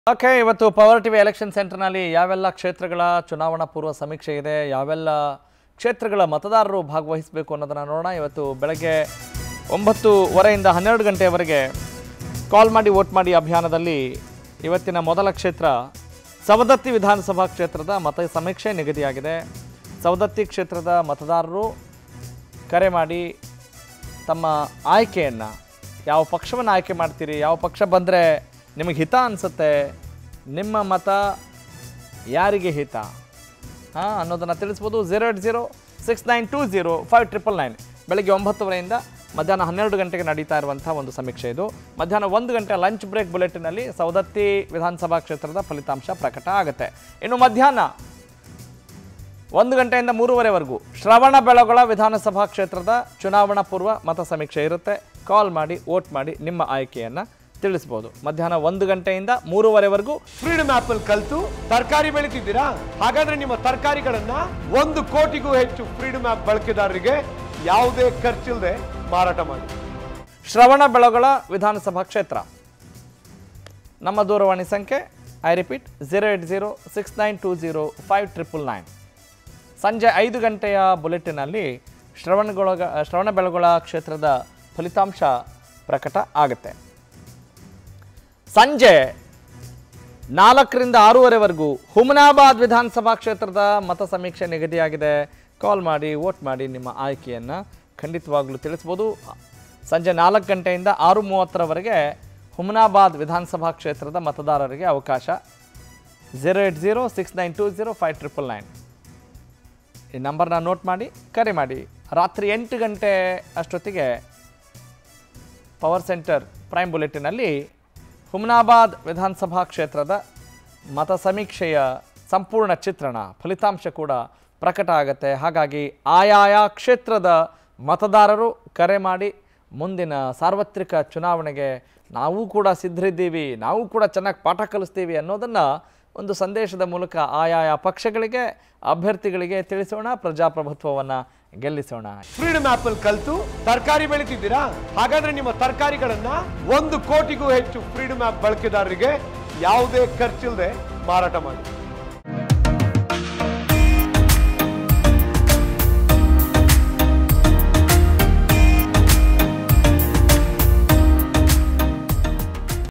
Okay, ಇವತ್ತು power TV election ಸೆಂಟರ್ನಲ್ಲಿ ಯಾವೆಲ್ಲ ಕ್ಷೇತ್ರಗಳ ಚುನಾವಣಾ ಪೂರ್ವ ಸಮೀಕ್ಷೆ ಇದೆ, ಯಾವೆಲ್ಲ ಕ್ಷೇತ್ರಗಳ ಮತದಾರರು ಭಾಗವಹಿಸಬೇಕು ಅನ್ನೋದನ್ನು ನೋಡೋಣ. ಇವತ್ತು ಬೆಳಗ್ಗೆ 9:30ರಿಂದ 12 ಗಂಟೆಯವರೆಗೆ ಕಾಲ್ ಮಾಡಿ ವೋಟ್ ಮಾಡಿ ಅಭಿಯಾನದಲ್ಲಿ ಇವತ್ತಿನ ಮೊದಲ ಕ್ಷೇತ್ರ ಸವದತ್ತಿ ವಿಧಾನಸಭಾ ಕ್ಷೇತ್ರದ ಮತ ಸಮೀಕ್ಷೆ ನಿಗದಿಯಾಗಿದೆ. ಸವದತ್ತಿ ಕ್ಷೇತ್ರದ ಮತದಾರರು ಕರೆ ಮಾಡಿ ತಮ್ಮ ಆಯ್ಕೆಯನ್ನು, ಯಾವ ಪಕ್ಷವನ್ನು ಆಯ್ಕೆ ಮಾಡ್ತೀರಿ, ಯಾವ ಪಕ್ಷ ಬಂದರೆ ನಿಮಗೆ ಹಿತ ಅನಿಸುತ್ತೆ, ನಿಮ್ಮ ಮತ ಯಾರಿಗೆ ಹಿತ ಅನ್ನೋದನ್ನು ತಿಳಿಸ್ಬೋದು. 08069205999 ಬೆಳಗ್ಗೆ 9:00ರಿಂದ ಮಧ್ಯಾಹ್ನ 12 ಗಂಟೆಗೆ ನಡೀತಾ ಇರುವಂಥ ಒಂದು ಸಮೀಕ್ಷೆ ಇದು. ಮಧ್ಯಾಹ್ನ 1 ಗಂಟೆ ಲಂಚ್ ಬ್ರೇಕ್ ಬುಲೆಟಿನಲ್ಲಿ ಸವದತ್ತಿ ವಿಧಾನಸಭಾ ಕ್ಷೇತ್ರದ ಫಲಿತಾಂಶ ಪ್ರಕಟ ಆಗುತ್ತೆ. ಇನ್ನು ಮಧ್ಯಾಹ್ನ 1 ಗಂಟೆಯಿಂದ 3:30ವರೆಗೂ ಶ್ರವಣಬೆಳಗೊಳ ವಿಧಾನಸಭಾ ಕ್ಷೇತ್ರದ ಚುನಾವಣಾ ಪೂರ್ವ ಮತ ಸಮೀಕ್ಷೆ ಇರುತ್ತೆ. ಕಾಲ್ ಮಾಡಿ ವೋಟ್ ಮಾಡಿ ನಿಮ್ಮ ಆಯ್ಕೆಯನ್ನು ತಿಳಿಸಬಹುದು. ಮಧ್ಯಾಹ್ನ 1 ಗಂಟೆಯಿಂದ 3:30ವರೆಗೂ ಫ್ರೀಡಮ್ ಆಪ್ ಅಲ್ಲಿ ಕಲಿತು ತರಕಾರಿ ಬೆಳೀತಿದ್ದೀರಾ? ಹಾಗಾದ್ರೆ ನಿಮ್ಮ ತರಕಾರಿಗಳನ್ನ 1 ಕೋಟಿಗೂ ಹೆಚ್ಚು ಫ್ರೀಡಮ್ ಆಪ್ ಬಳಕೆದಾರರಿಗೆ ಯಾವುದೇ ಖರ್ಚಿಲ್ಲದೆ ಮಾರಾಟ ಮಾಡಿ. ಶ್ರವಣಬೆಳಗೊಳ ವಿಧಾನಸಭಾ ಕ್ಷೇತ್ರ. ನಮ್ಮ ದೂರವಾಣಿ ಸಂಖ್ಯೆ ಐ ರಿಪೀಟ್ 08069205999. ಸಂಜೆ 5 ಗಂಟೆಯ ಬುಲೆಟಿನಲ್ಲಿ ಶ್ರವಣಬೆಳಗೊಳ ಕ್ಷೇತ್ರದ ಫಲಿತಾಂಶ ಪ್ರಕಟ ಆಗುತ್ತೆ. ಸಂಜೆ 4ರಿಂದ 6:30ವರೆಗೂ ಹುಮನಾಬಾದ್ ವಿಧಾನಸಭಾ ಕ್ಷೇತ್ರದ ಮತ ಸಮೀಕ್ಷೆ ನಿಗದಿಯಾಗಿದೆ. ಕಾಲ್ ಮಾಡಿ ವೋಟ್ ಮಾಡಿ ನಿಮ್ಮ ಆಯ್ಕೆಯನ್ನು ಖಂಡಿತವಾಗ್ಲೂ ತಿಳಿಸ್ಬೋದು. ಸಂಜೆ 4 ಗಂಟೆಯಿಂದ 6:30ರವರೆಗೆ ಹುಮನಾಬಾದ್ ವಿಧಾನಸಭಾ ಕ್ಷೇತ್ರದ ಮತದಾರರಿಗೆ ಅವಕಾಶ. 08069205999 ಈ ನಂಬರ್ನ ನೋಟ್ ಮಾಡಿ ಕರೆ ಮಾಡಿ. ರಾತ್ರಿ 8 ಗಂಟೆ ಅಷ್ಟೊತ್ತಿಗೆ ಪವರ್ ಸೆಂಟರ್ ಪ್ರೈಮ್ ಬುಲೆಟಿನಲ್ಲಿ ಹುಮನಾಬಾದ್ ವಿಧಾನಸಭಾ ಕ್ಷೇತ್ರದ ಮತ ಸಮೀಕ್ಷೆಯ ಸಂಪೂರ್ಣ ಚಿತ್ರಣ ಫಲಿತಾಂಶ ಕೂಡ ಪ್ರಕಟ ಆಗುತ್ತೆ. ಹಾಗಾಗಿ ಆಯಾಯ ಕ್ಷೇತ್ರದ ಮತದಾರರು ಕರೆ ಮಾಡಿ ಮುಂದಿನ ಸಾರ್ವತ್ರಿಕ ಚುನಾವಣೆಗೆ ನಾವು ಕೂಡ ಸಿದ್ಧರಿದ್ದೀವಿ, ನಾವು ಕೂಡ ಚೆನ್ನಾಗಿ ಪಾಠ ಕಲಿಸ್ತೀವಿ ಅನ್ನೋದನ್ನು ಒಂದು ಸಂದೇಶದ ಮೂಲಕ ಆಯಾಯ ಪಕ್ಷಗಳಿಗೆ, ಅಭ್ಯರ್ಥಿಗಳಿಗೆ ತಿಳಿಸೋಣ. ಪ್ರಜಾಪ್ರಭುತ್ವವನ್ನು ಗೆಲ್ಲಿಸೋಣ. ಫ್ರೀಡಮ್ ಆಪ್ ಅಲ್ಲಿ ಕಲಿತು ತರಕಾರಿ ಬೆಳೀತಿದ್ದೀರಾ? ಹಾಗಾದ್ರೆ ನಿಮ್ಮ ತರಕಾರಿಗಳನ್ನ 1 ಕೋಟಿಗೂ ಹೆಚ್ಚು ಫ್ರೀಡಮ್ ಆಪ್ ಬಳಕೆದಾರರಿಗೆ ಯಾವುದೇ ಖರ್ಚಿಲ್ಲದೆ ಮಾರಾಟ ಮಾಡಿ.